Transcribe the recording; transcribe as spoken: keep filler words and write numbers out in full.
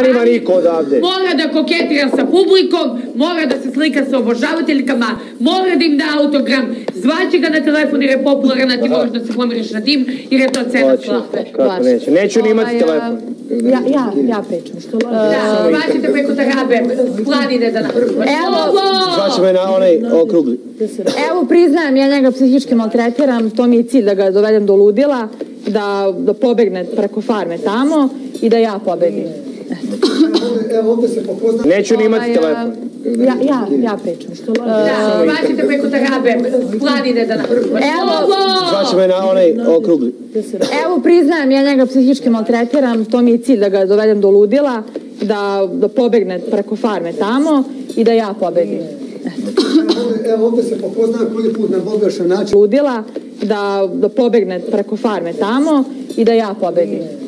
zanima niko odavde. Mora da koketira sa publikom, mora da se slika sa obožavateljkama, mora da im da autogram, zvaće ga na telefon jer je popularan, a ti moraš da se pomiriš na tim, jer je to cena svakve. Kako neće? Neću ni imati telefon. Ja, ja, ja pričam. Da, zvaćete preko Tarabe, planine da napravimo. Zvaće me na onaj okrugli. Evo, priznajem, ja njega psihički maltretiram, to mi je cilj da ga dovedem do ludila, da, da pobegne preko farme tamo i da ja pobedim. Evo ovde se popozna... Neću ni imati telefon. Ja, ja, ja pričam. Da, zvaćete preko Tarabe, planine da napravimo. Zvaće me na onaj okrugli. Evo, priznajem, ja njega psihički maltretiram, to mi je cilj da ga dovedem do ludila, da, da pobegne preko farme tamo i da ja pobedim. Evo ovde se popozna koji put na pogrešan način. Ludila, da, da pobegne preko farme tamo i da ja pobedim.